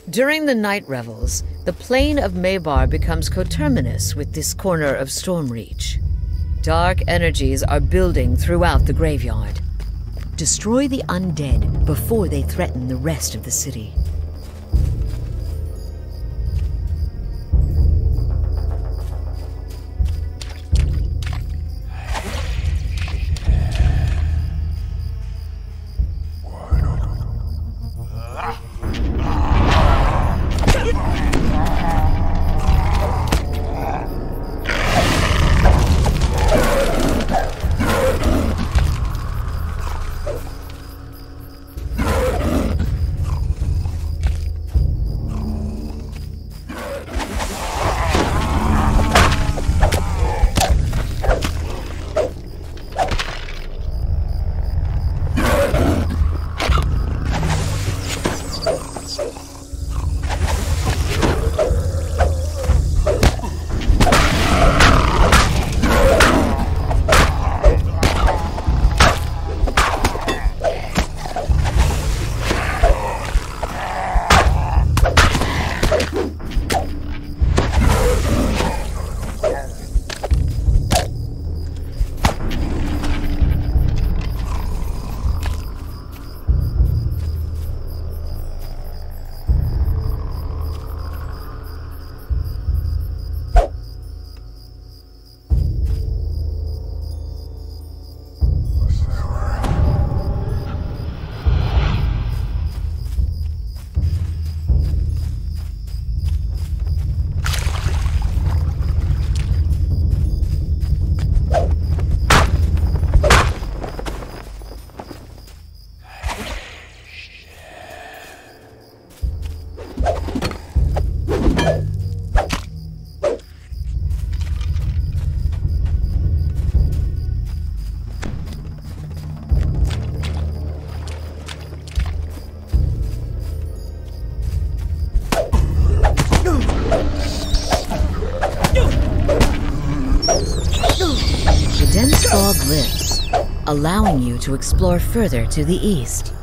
During the night revels, the plane of Maybar becomes coterminous with this corner of Stormreach. Dark energies are building throughout the graveyard. Destroy the undead before they threaten the rest of the city. The dense fog lifts, allowing you to explore further to the east.